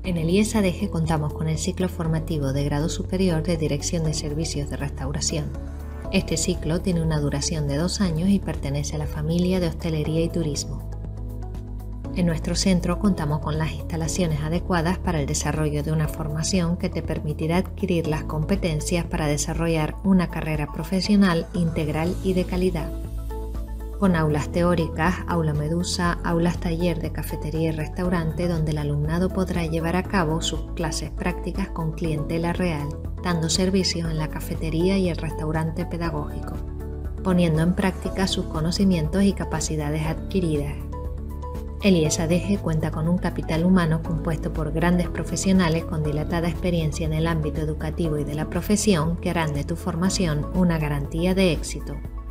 En el IES-ADG contamos con el ciclo formativo de grado superior de Dirección de Servicios de Restauración. Este ciclo tiene una duración de 2 años y pertenece a la familia de Hostelería y Turismo. En nuestro centro contamos con las instalaciones adecuadas para el desarrollo de una formación que te permitirá adquirir las competencias para desarrollar una carrera profesional integral y de calidad. Con aulas teóricas, aula medusa, aulas taller de cafetería y restaurante donde el alumnado podrá llevar a cabo sus clases prácticas con clientela real, dando servicios en la cafetería y el restaurante pedagógico, poniendo en práctica sus conocimientos y capacidades adquiridas. El IES-ADG cuenta con un capital humano compuesto por grandes profesionales con dilatada experiencia en el ámbito educativo y de la profesión que harán de tu formación una garantía de éxito.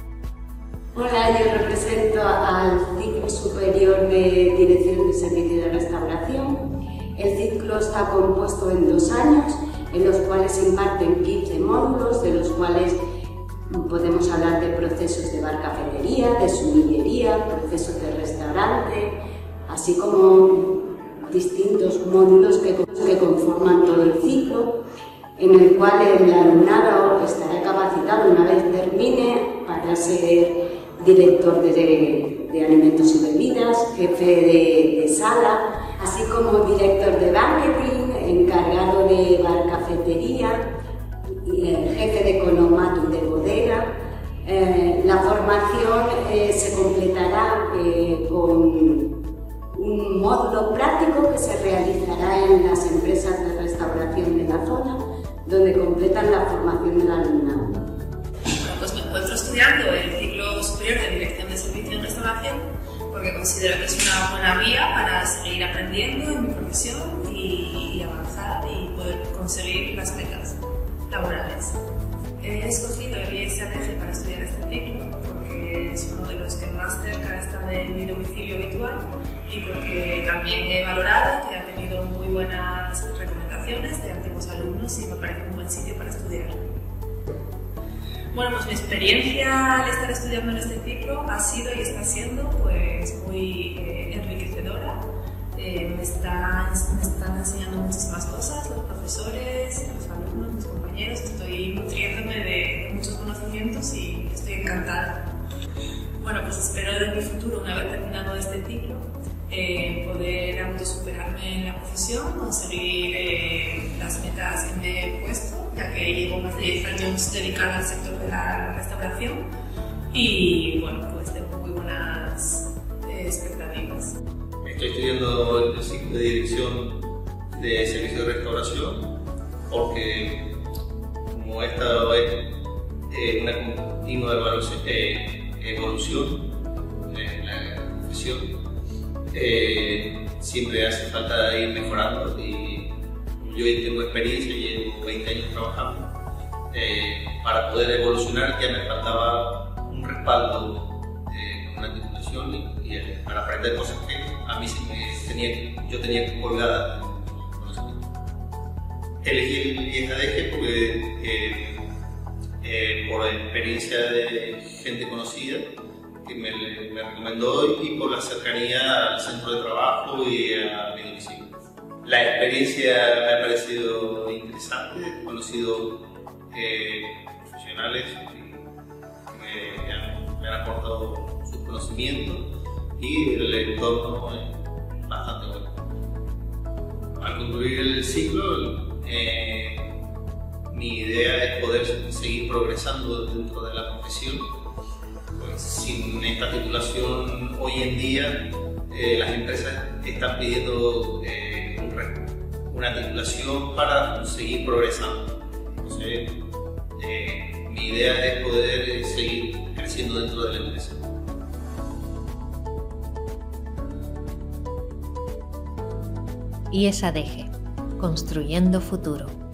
Hola, yo represento al ciclo superior de Dirección de Servicios de Restauración. El ciclo está compuesto en 2 años, en los cuales se imparten 15 módulos, de los cuales podemos hablar de procesos de bar-cafetería, de sumillería, procesos de restaurante, así como distintos módulos que conforman todo el ciclo, en el cual el alumnado estará capacitado una vez termine para ser director de alimentos y bebidas, jefe de sala, así como director de banqueting, encargado de bar-cafetería, jefe de economato y de bodega. La formación se completará con un módulo práctico que se realizará en las empresas de restauración de la zona, donde completan la formación del alumnado. Pues me encuentro estudiando el ciclo superior de Dirección de Servicios en Restauración porque considero que es una buena vía para seguir aprendiendo en mi profesión y avanzar y poder conseguir las metas laborales. He escogido el IES-ADG para estudiar este ciclo porque es uno de los que más cerca está de mi domicilio habitual y porque también he valorado que ha tenido muy buenas recomendaciones de antiguos alumnos y me parece un buen sitio para estudiar. Bueno, pues mi experiencia al estar estudiando en este ciclo ha sido y está siendo pues muy enriquecedora. Me están enseñando muchísimas cosas, los profesores, los alumnos, mis compañeros. Estoy nutriéndome de muchos conocimientos y estoy encantada. Bueno, pues espero en mi futuro, una vez terminado este ciclo, poder autosuperarme en la profesión, conseguir las metas que me he puesto, ya que llevo más de 10 años dedicada al sector de la restauración y bueno, pues tengo muy buenas expectativas. Estoy estudiando el ciclo de Dirección de Servicios de Restauración porque como esta es una continua evolución en la profesión, siempre hace falta ir mejorando y yo tengo experiencia, llevo 20 años trabajando. Para poder evolucionar ya me faltaba un respaldo con una titulación y para aprender cosas que a mí yo tenía que colgar conocimiento. Elegí el IES-ADG porque por experiencia de gente conocida que me recomendó y por la cercanía al centro de trabajo y a mi domicilio. La experiencia me ha parecido interesante, he conocido profesionales que me han aportado sus conocimientos y el entorno es bastante bueno. Al concluir el ciclo, mi idea es poder seguir progresando dentro de la profesión. Pues sin esta titulación hoy en día las empresas están pidiendo una titulación para seguir progresando. Entonces, mi idea es poder seguir creciendo dentro de la empresa. IES-ADG, construyendo futuro.